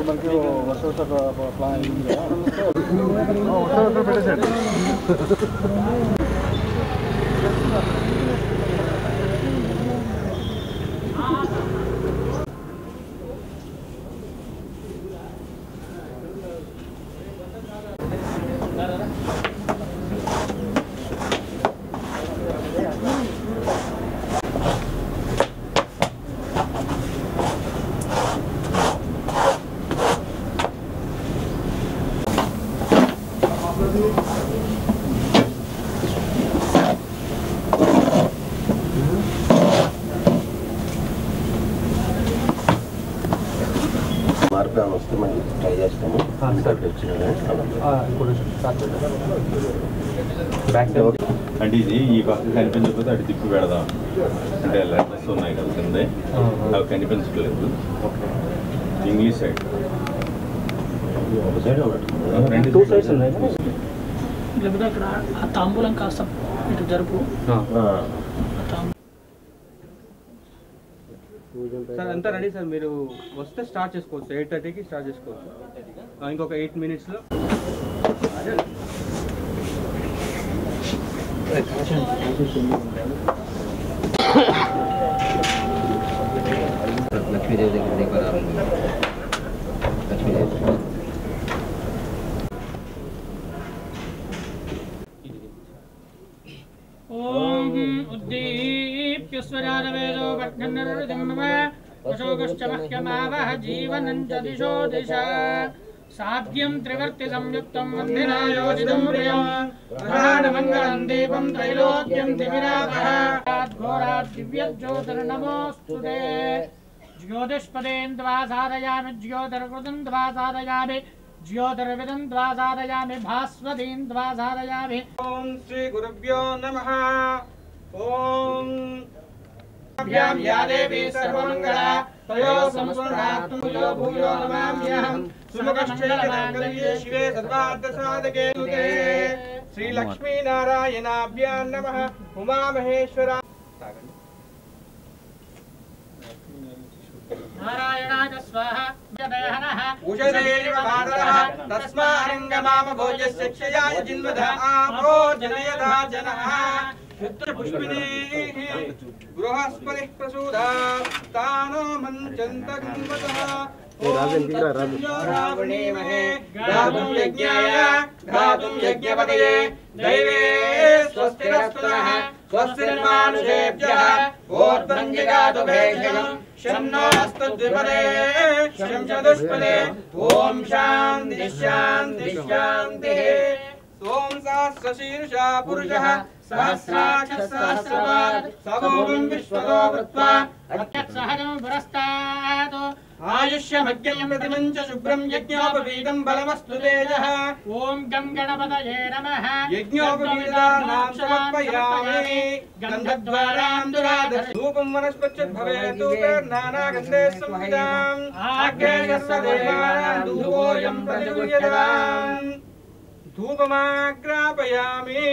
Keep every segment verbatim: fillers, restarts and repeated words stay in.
మనకి వర్ష వర్ష ప్లాన్ వర్ష వర్ష పెట్టేసాడు మార్పు వస్తే మనం ట్రై చేస్తాము అంటే ఇది ఈ పక్క కనిపించకపోతే అటు తిప్పి పెడదాం అంటే లెటర్స్ ఉన్నాయి కదా కింద అవి కనిపించట్లేదు ఇంగ్లీష్ సైడ్ టూ సైడ్స్ ఉన్నాయి లేకపోతే అక్కడ ఆ తాంబూలం కాస్త ఇటు జరుపు సార్ అంతా రెడీ సార్ మీరు వస్తే స్టార్ట్ చేసుకోవచ్చు ఎయిట్ థర్టీకి స్టార్ట్ చేసుకోవచ్చు ఇంకొక ఎయిట్ మినిట్స్లో లక్ష్మీదేవి దగ్గర దీపారాలు లక్ష్మీదేవి ఓం ఉద్దీప్య స్వరావేదో వర్ధన్నరుదిమమ వశోగశ్చ మహ్యమావహ జీవనం చ దిశో దిశ సాధ్యం త్రివర్తి సంయుక్తం వందినాయోజితం ప్రియం ప్రధానమంగళం దీపం త్రైలోక్యం తిమిరావహ ఘోరాత్ దివ్యజ్యోతిర్నమోస్తుతే జ్యోతిష్పదేన్ ద్వా సారయామి జ్యోతిర్కృతం ద్వా సారయామి ज्योतिर्विदं द्वा सारयामि भास्वतीं द्वा सारयामि ओम श्री गुरुभ्यो नमः ओम अभ्यां या देवी सर्वमंगला तयो संस्मरणात् भूयो भूयो नमाम्यहं सुमुखश्चैतन्ये शिवे सर्वार्थसाधके सुते श्री लक्ष्मी नारायणाभ्यां नमः उमा महेश्वरा नारायणाय स्वाहा जयहरः उषदेव भारतः तस्मारङ्गमाम भोजस्य क्षयाय जिन्वधा आपो जनयधा जनः पुष्पिने बृहस्पतिः प्रसूदा तानो मञ्चन्तगन्वतः रावणीमहे गातुं यज्ञाय गातुं यज्ञपतये दैवे स्वस्तिरस्तुनः स्वस्तिर्मानुषेभ्यः ऊर्ध्वं जगातु भेषजम् शन्नो अस्तु द्विपदे शं चतुष्पदे ॐ शान्तिः शान्तिः शान्तिः ॐ सहस्रशीर्षा पुरुषः सहस्राक्षः सहस्रपात् सभूमिं विश्वतो वृत्वा सहजं पुरस्तात् आयुष्यमग्यं प्रतिमञ्च शुभ्रं यज्ञोपवीतं बलमस्तु तेजः ॐ गं गणपतये नमः यज्ञोपवीतानां समर्पयामि गन्धद्वारां दुराधर धूपं वनस्पतिर् भवेत् धूपेर्नानागन्धे संविदाम् आग्रे सर्वदेवानां धूपोऽयं प्रतिगृह्यताम् धूपमाग्रापयामि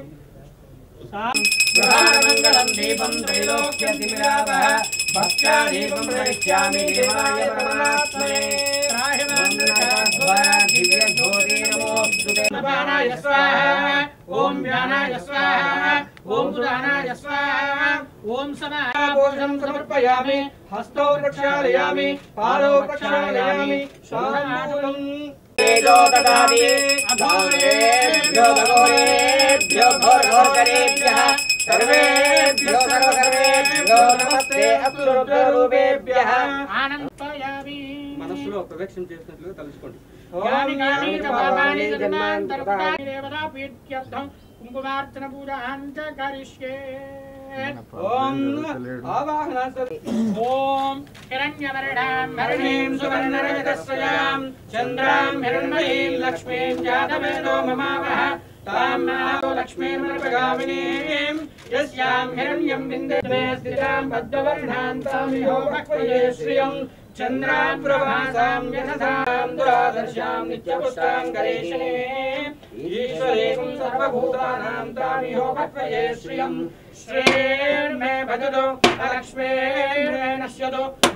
प्रधानमङ्गलं दीपं त्रैलोक्यतिमिरावः भक्त्यादीपं प्रयच्छामि देवाय परमात्मने त्राहिमान्द्रद्वारा दिव्यज्योति नमोऽस्तुते व्यानाय स्वाहा ॐ व्यानाय स्वाहा ॐ सुदानाय स्वाहा ॐ समापोषं समर्पयामि हस्तौ प्रक्षालयामि पादौ प्रक्षालयामि शान्तं तेजो ददामि अघोरेभ्यो घोरेभ्यो घोरघोरेभ्यः सर्वेभ्यो सर्वसर्वेभ्यो नमस्ते अप्सुरूपेभ्यः आनन्दयामि మనసులో ప్రదక్షిణ చేసినట్లుగా తలుచుకోండి యామి యామి పాపాని జన్మాంతర్గతాని దేవతా పీఠ్యర్థం కుంకుమార్చన పూజాంచ కరిష్యే ఓం ఆవాహన ఓం హిరణ్యవర్ణాం హరిణీం సువర్ణరజతస్యాం చంద్రాం హిరణ్మయీం లక్ష్మీం జాతవేదో మమావహ तां नातो लक्ष्मीर्मर्पगामिनीं यस्यां हिरण्यं विन्दते स्थितां पद्मवर्णां तामिहो भक्तये श्रियं चन्द्रां प्रभासां यशसां दुरादर्शां नित्यपुष्टां करेशने ईश्वरेकं सर्वभूतानां तामिहो भक्तये श्रियं श्रेर्मे भजतो अलक्ष्मीर्मे नश्यतो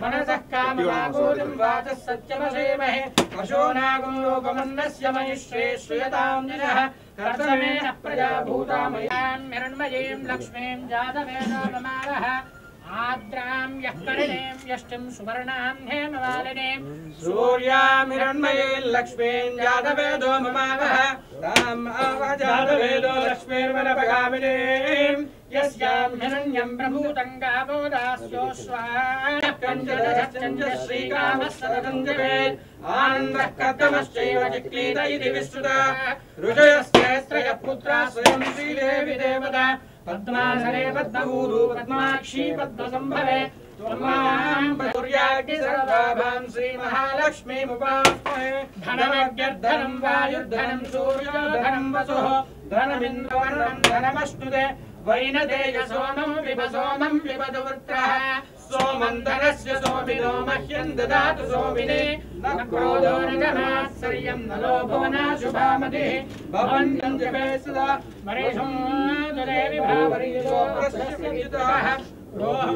मनसः कामवागोदं वाचः सत्यमसेमहे पशूनागं लोकमन्नस्य मयुष्ये श्रूयतां जनः कर्तमेन प्रजा भूतामयां हिरण्मयीं लक्ष्मीं जातवेदो ममावः आद्रां यः करिणीं यष्टिं सुवर्णां हेममालिनीं सूर्यां हिरण्मयीं लक्ष्मीं जातवेदो ममावः तां जातवेदो लक्ष्मीर्वनपगामिनीं यस्यां हिरण्यं प्रभूतं गावो दास्योऽश्वाः कञ्चदश्चञ्च श्रीकामः सततं जपेत् आनन्दः कर्तमश्चैव चिक्लीत इति विश्रुता ऋषयस्त्रयः पुत्राः स्वयं श्रीदेवी देवता पद्मासने पद्मभूरू पद्माक्षी पद्मसम्भवे त्वमां पदुर्याग्नि सर्वाभां श्रीमहालक्ष्मीमुपास्महे धनमग्यर्धनं वायुर्धनं सूर्योधनं वसुः धनमिन्द्रवर्णं धनमश्नुते वैनतेय सोमं विभ सोमं विपदवृत्रः सोमं धनस्य सोमिनो मह्यं ददातु सोमिने न क्रोधो न जमात्सर्यं न लोभो न शुभामतिः भवन्तं जपे सदा मरीषं देवी भावरीयो प्रसस्यवितः रोहं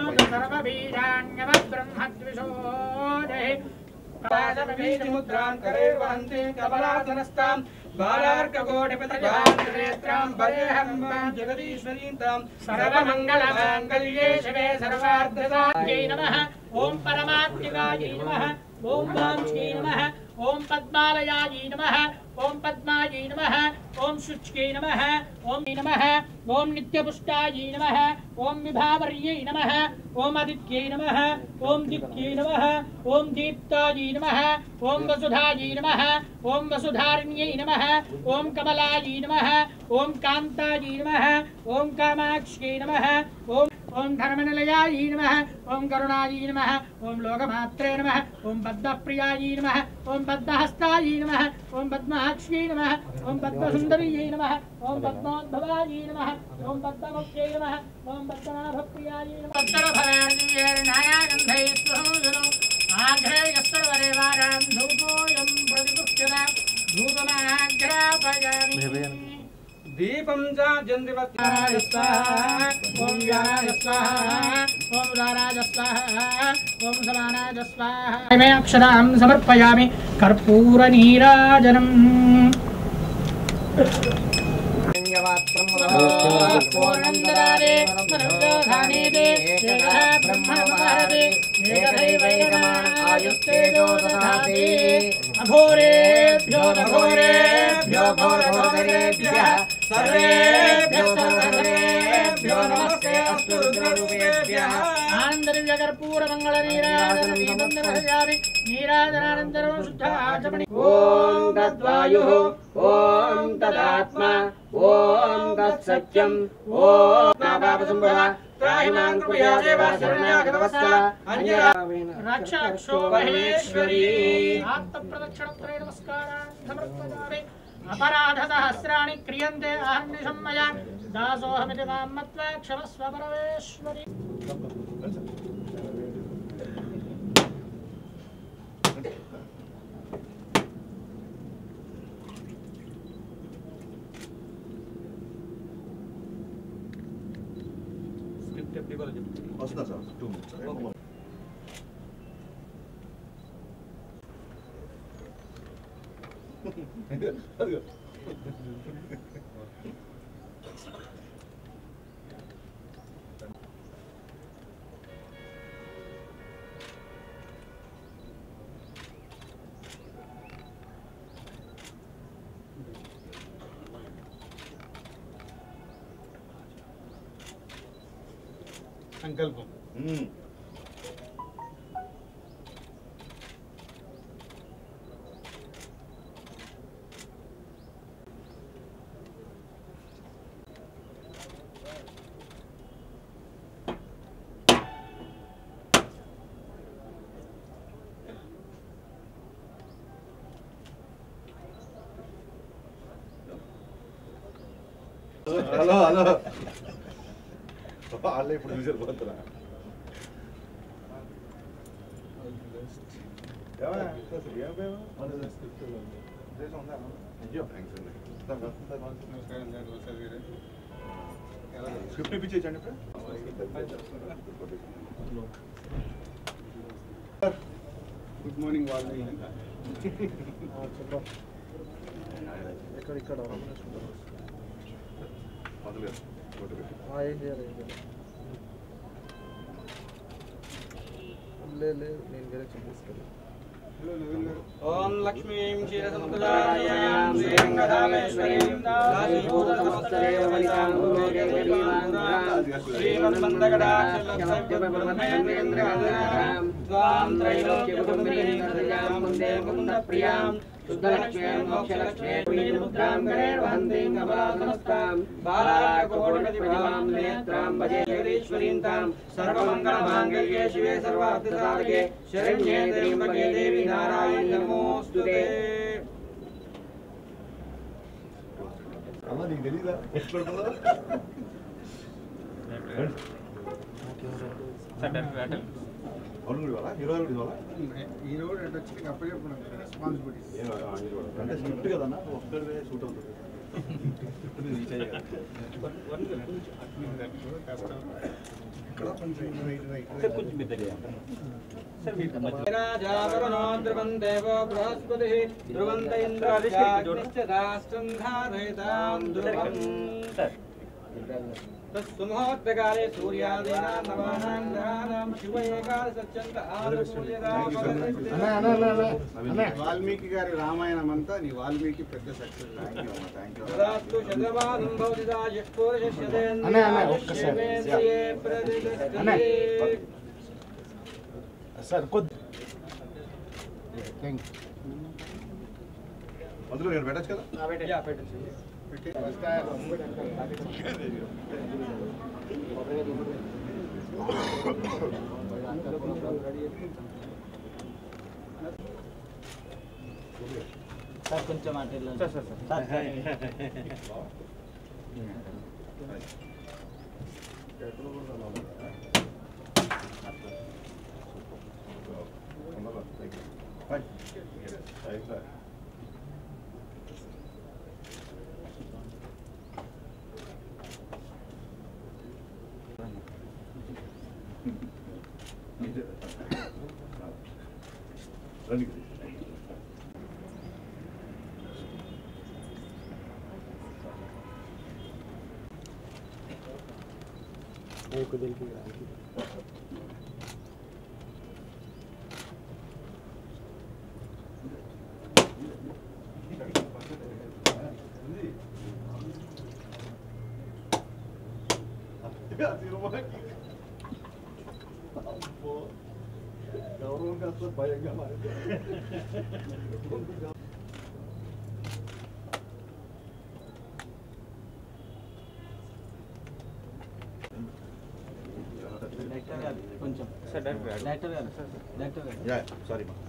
सर्वबीजान्यवब्रह्मद्विषोदे पादमबीजमुद्रां करे वहन्ति कमलासनस्तां बालार्ककोटिपतिनेत्रां वरेहं जगदीश्वरीं तां सर्वमङ्गलमाङ्गल्ये शिवे सर्वार्थसाध्यै नमः ॐ परमात्मिकायै नमः ॐ वांश्यै नमः ॐ पद्मालयायै नमः ॐ पद्मायै नमः ॐ शुच्यै नमः ॐ नमः ॐ नित्यपुष्टायै नमः ॐ विभावर्यै नमः ॐ आदित्यै नमः ॐ दीप्त्यै नमः ॐ दीप्तायै नमः ॐ वसुधायै नमः ॐ वसुधारिण्यै नमः ॐ कमलायै नमः ॐ कान्तायै नमः ॐ कामाक्ष्यै नमः ॐ ॐ धर्मनिलयायै नमः ॐ करुणायै नमः ॐ लोकमात्रे नमः ॐ पद्मप्रियायै नमः ॐ पद्महस्तायै नमः ॐ पद्माक्ष्यै नमः ॐ पद्मसुन्दर्यै नमः ॐ पद्मोद्भवायै नमः ॐ पद्ममुख्यै नमः ॐ पद्मनाभप्रियायै नमः उत्तरफलार्यनायागन्धैः स्वहंसनो आघ्रे यस्तवरेवारां धूपोऽयं प्रतिगृह्यता धूपमाघ्रापयामि दीपं जाजन्दिवत्याय स्वाहा ॐ व्याय स्वाहा ॐ उदाराय स्वाहा ॐ समानाय स्वाहा मे अक्षरां समर्पयामि कर्पूरनीराजनम् पूर्णन्दरारे मनोधाने दे एकः ब्रह्मणोपहरते एकदैवैकमान आयुस्तेजो ददाति अघोरेभ्यो अघोरेभ्यो घोरघोरेभ्यः सर्वेभ्यो सर्वधरेभ्यो नमस्ते अस्तु रुद्ररूपेभ्यः आनन्ददिव्यकर्पूरमङ्गलनीराजनमीबन्धनहयामि नीराजनानन्तरं शुद्धाचमणि ॐ तद्वायुः ॐ तदात्मा ॐ तत्सत्यम् ॐ नाभावसम्भवः त्राहिमां कुर्या देवा शरण्यागतवत्सला अन्यरा रक्षाक्षो महेश्वरी आत्मप्रदक्षिणत्रय नमस्कारान् समर्पयामि अपराधसहस्राणि क्रियन्ते अहर्निशं मया दासोऽहमिति मां मत्वा क्षमस्व परमेश्वरी వస్తున్నా సార్ టూ మినిట్స్ సంకల్పం హలో హలో వాళ్ళే ఇప్పుడు చూసారు పోతున్నా స్క్రిప్ట్ ఇప్పించేయండి ఇప్పుడు గుడ్ మార్నింగ్ వాళ్ళు ఇక్కడ ఇక్కడ ఏం చేయాలి ఏం చేయాలి లేదు నేను వేరే చూపిస్తాను. ఓం లక్ష్మీం క్షీరసముద్రాయాం శ్రీరంగధామేశ్వరీం దాసీభూతసమస్తదేవవనితాం శ్రీమన్మందగడాక్షలక్షబ్దబ్రహ్మేంద్రగంధాం త్వాం త్రైలోక్యకుటుంబినీం సర్యాం వందే ముకుందప్రియాం శుద్ధలక్ష్మీం మోక్షలక్ష్మీం వీరముద్రాం గణేర్వహంతీం కమలాసనస్తాం బాలాకోటిప్రతిభాం నేత్రాం భజే జగదీశ్వరీం తాం సర్వమంగళమాంగళ్యే శివే సర్వార్థసాధకే శరణ్యే త్ర్యంబకే దేవి నారాయణి నమోస్తుతే. హీరో వచ్చి అప్పచెప్పడం రెస్పాన్సిబిలిటీ అంటే స్క్రిప్ట్ కదన్నా ఒక్కడే షూట్ అవుతుంది. ఇక్కడ కొంచెం రైట్ రైట్ ధ్రువందేవో బృహస్పతి ధ్రువంత ఇంద్రాగ్నిశ్చ ధారయతాం ధ్రువం తస్సుమహోత్తకాలే సూర్యాదీనాం నవానాం గ్రహాణాం శివ ఏకాదశత్యంత వాల్మీకి గారి రామాయణం అంతా నీ వాల్మీకి పెద్ద సక్సెస్. తదాస్తు చంద్రమానం భవతి సార్ కొద్ది అందులో నేను పెట్టచ్చు కదా. సార్ కొంచెం మాట్లాడాలి సార్ సార్ గౌరవం కాస్త భయంగా మారింది. కొంచెం సార్ డాక్టర్ డాక్టర్ గారు డాక్టర్ గారు యా సారీ మా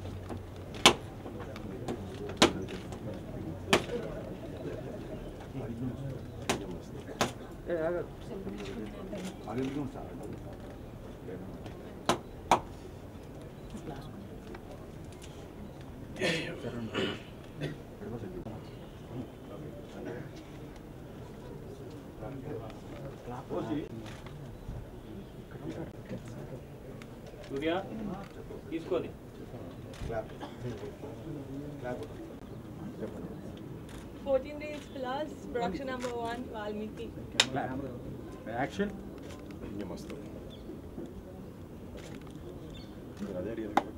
సూర్య తీసుకోది fourteen days plus, production number one, Valmiki. Action మస్తు అదే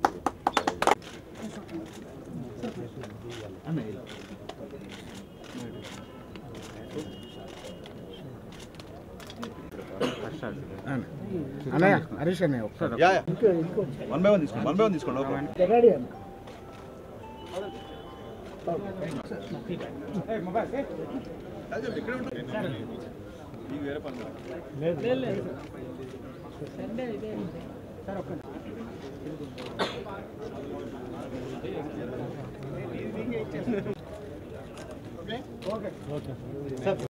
అన్నయ్య హరీష్ అన్నయ్య ఒకసారి వన్ బై వన్ తీసుకోండి వన్ బై వన్ తీసుకోండి ఓకే రెడీ అన్న ఇక్కడ ఉంటుంది మీకు వేరే పని సార్ ఒక్క ఓకే ఓకే ఓకే